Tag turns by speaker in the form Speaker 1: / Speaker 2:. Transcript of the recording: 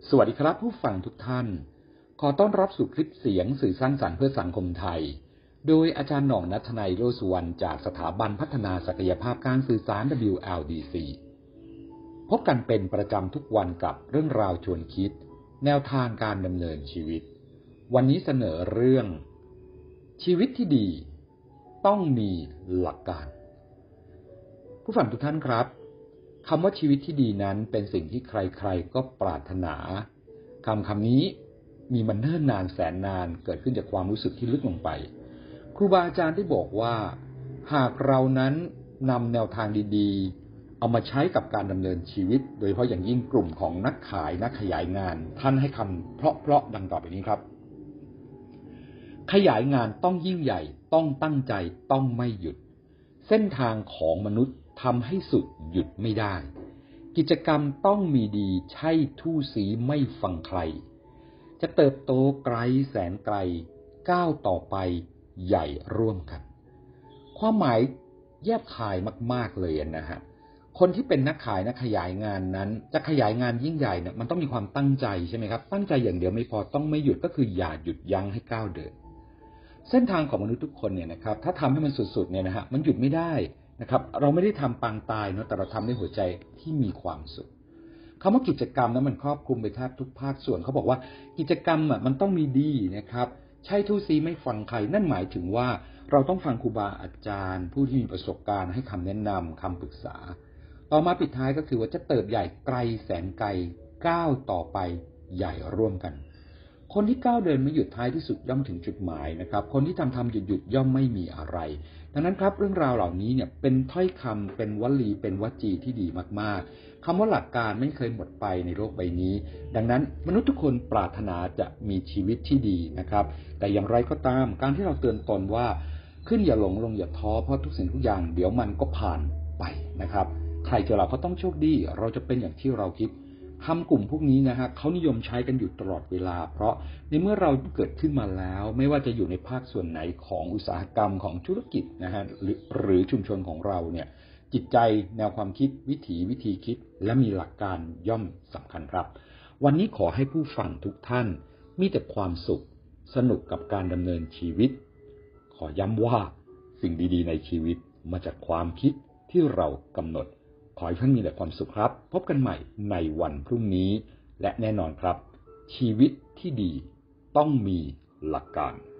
Speaker 1: สวัสดีครับผู้ฟังทุกท่านขอต้อนรับสู่คลิปเสียงสื่อสร้างสรรค์เพื่อสังคมไทยโดยอาจารย์หน่อง ณัฐนัย โลสุวรรณจากสถาบันพัฒนาศักยภาพการสื่อสาร WLDC พบกันเป็นประจำทุกวันกับเรื่องราวชวนคิดแนวทางการดำเนินชีวิตวันนี้เสนอเรื่องชีวิตที่ดีต้องมีหลักการผู้ฟังทุกท่านครับคำว่าชีวิตที่ดีนั้นเป็นสิ่งที่ใครๆก็ปรารถนาคำนี้มีมาเนิ่นนานแสนนานเกิดขึ้นจากความรู้สึกที่ลึกลงไปครูบาอาจารย์ได้บอกว่าหากเรานั้นนำแนวทางดีๆเอามาใช้กับการดำเนินชีวิตโดยเฉพาะอย่างยิ่งกลุ่มของนักขายนักขยายงานท่านให้คำเพราะๆดังต่อไปนี้ครับขยายงานต้องยิ่งใหญ่ต้องตั้งใจต้องไม่หยุดเส้นทางของมนุษย์ทำให้สุดหยุดไม่ได้กิจกรรมต้องมีดีใช่ทู่สีไม่ฟังใครจะเติบโตไกลแสนไกลก้าวต่อไปใหญ่ร่วมกันความหมายแยบคายมากๆเลยนะฮะคนที่เป็นนักขายนักขยายงานนั้นจะขยายงานยิ่งใหญ่เนี่ยมันต้องมีความตั้งใจใช่ไหมครับตั้งใจอย่างเดียวไม่พอต้องไม่หยุดก็คืออย่าหยุดยั้งให้ก้าวเดินเส้นทางของมนุษย์ทุกคนเนี่ยนะครับถ้าทำให้มันสุดๆเนี่ยนะฮะมันหยุดไม่ได้นะครับเราไม่ได้ทำปางตายเนาะแต่เราทำด้วยหัวใจที่มีความสุขคำว่ากิจกรรมนั้นมันครอบคลุมไปแทบทุกภาคส่วนเขาบอกว่ากิจกรรมมันต้องมีดีนะครับใช่ทู่ซีไม่ฟังใครนั่นหมายถึงว่าเราต้องฟังครูบาอาจารย์ผู้ที่มีประสบการณ์ให้คำแนะนำคำปรึกษาต่อมาปิดท้ายก็คือว่าจะเติบใหญ่ไกลแสนไกลก้าวต่อไปใหญ่ร่วมกันคนที่ก้าวเดินไม่หยุดท้ายที่สุดย่อมถึงจุดหมายนะครับคนที่ทำหยุดย่อมไม่มีอะไรดังนั้นครับเรื่องราวเหล่านี้เนี่ยเป็นถ้อยคำเป็นวลีเป็นวจีที่ดีมากๆคำว่าหลักการไม่เคยหมดไปในโลกใบนี้ดังนั้นมนุษย์ทุกคนปรารถนาจะมีชีวิตที่ดีนะครับแต่อย่างไรก็ตามการที่เราเตือนตนว่าขึ้นอย่าหลงลงอย่าท้อเพราะทุกสิ่งทุกอย่างเดี๋ยวมันก็ผ่านไปนะครับใครเจอเราก็ต้องโชคดีเราจะเป็นอย่างที่เราคิดคำกลุ่มพวกนี้นะฮะเขานิยมใช้กันอยู่ตลอดเวลาเพราะในเมื่อเราเกิดขึ้นมาแล้วไม่ว่าจะอยู่ในภาคส่วนไหนของอุตสาหกรรมของธุรกิจนะฮะหรือชุมชนของเราเนี่ยจิตใจแนวความคิดวิธีคิดและมีหลักการย่อมสำคัญครับวันนี้ขอให้ผู้ฟังทุกท่านมีแต่ความสุขสนุกกับการดำเนินชีวิตขอย้ำว่าสิ่งดีๆในชีวิตมาจากความคิดที่เรากำหนดขอให้ท่านมีแต่ความสุขครับพบกันใหม่ในวันพรุ่งนี้และแน่นอนครับชีวิตที่ดีต้องมีหลักการ